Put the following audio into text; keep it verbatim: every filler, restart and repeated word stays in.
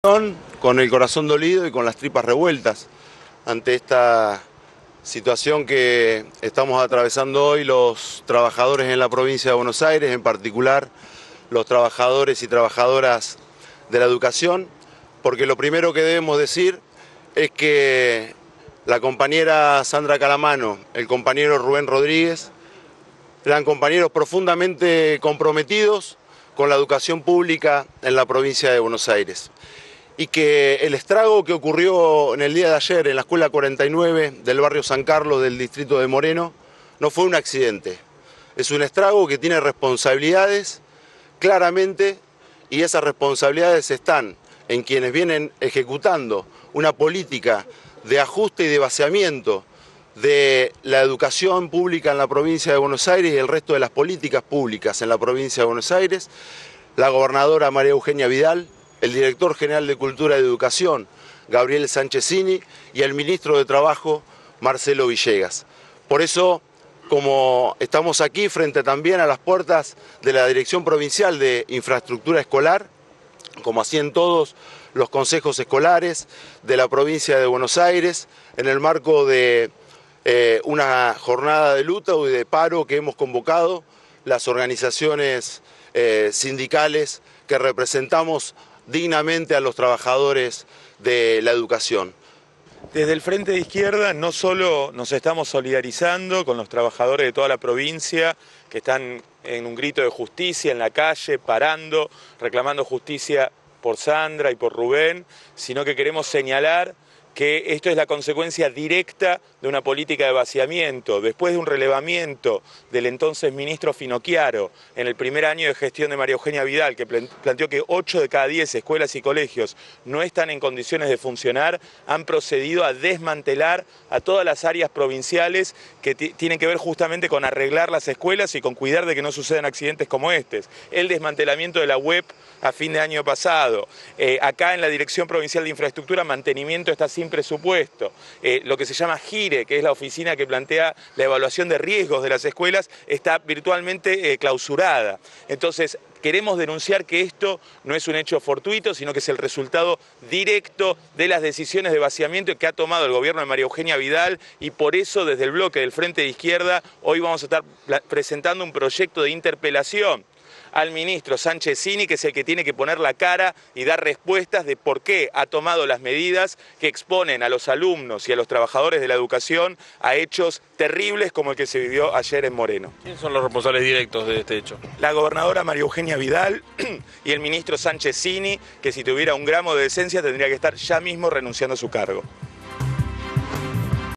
Con el corazón dolido y con las tripas revueltas ante esta situación que estamos atravesando hoy los trabajadores en la provincia de Buenos Aires, en particular los trabajadores y trabajadoras de la educación, porque lo primero que debemos decir es que la compañera Sandra Calamano, el compañero Rubén Rodríguez, eran compañeros profundamente comprometidos con la educación pública en la provincia de Buenos Aires. Y que el estrago que ocurrió en el día de ayer en la escuela cuarenta y nueve del barrio San Carlos del distrito de Moreno no fue un accidente. Es un estrago que tiene responsabilidades claramente, y esas responsabilidades están en quienes vienen ejecutando una política de ajuste y de vaciamiento de la educación pública en la provincia de Buenos Aires y el resto de las políticas públicas en la provincia de Buenos Aires, la gobernadora María Eugenia Vidal, el director general de Cultura y Educación, Gabriel Sanchezini, y el ministro de Trabajo, Marcelo Villegas. Por eso, como estamos aquí frente también a las puertas de la Dirección Provincial de Infraestructura Escolar, como así en todos los consejos escolares de la provincia de Buenos Aires, en el marco de eh, una jornada de luto y de paro que hemos convocado las organizaciones eh, sindicales que representamos dignamente a los trabajadores de la educación. Desde el Frente de Izquierda no solo nos estamos solidarizando con los trabajadores de toda la provincia que están en un grito de justicia en la calle, parando, reclamando justicia por Sandra y por Rubén, sino que queremos señalar que esto es la consecuencia directa de una política de vaciamiento. Después de un relevamiento del entonces ministro Finocchiaro en el primer año de gestión de María Eugenia Vidal, que planteó que ocho de cada diez escuelas y colegios no están en condiciones de funcionar, han procedido a desmantelar a todas las áreas provinciales que tienen que ver justamente con arreglar las escuelas y con cuidar de que no sucedan accidentes como este. El desmantelamiento de la U E P a fin de año pasado. Eh, acá en la Dirección Provincial de Infraestructura, mantenimiento está sin presupuesto. Eh, lo que se llama GIRE, que es la oficina que plantea la evaluación de riesgos de las escuelas, está virtualmente eh, clausurada. Entonces, queremos denunciar que esto no es un hecho fortuito, sino que es el resultado directo de las decisiones de vaciamiento que ha tomado el gobierno de María Eugenia Vidal, y por eso desde el bloque del Frente de Izquierda hoy vamos a estar presentando un proyecto de interpelación al ministro Sanchezini, que es el que tiene que poner la cara y dar respuestas de por qué ha tomado las medidas que exponen a los alumnos y a los trabajadores de la educación a hechos terribles como el que se vivió ayer en Moreno. ¿Quiénes son los responsables directos de este hecho? La gobernadora María Eugenia Vidal y el ministro Sanchezini, que si tuviera un gramo de decencia tendría que estar ya mismo renunciando a su cargo.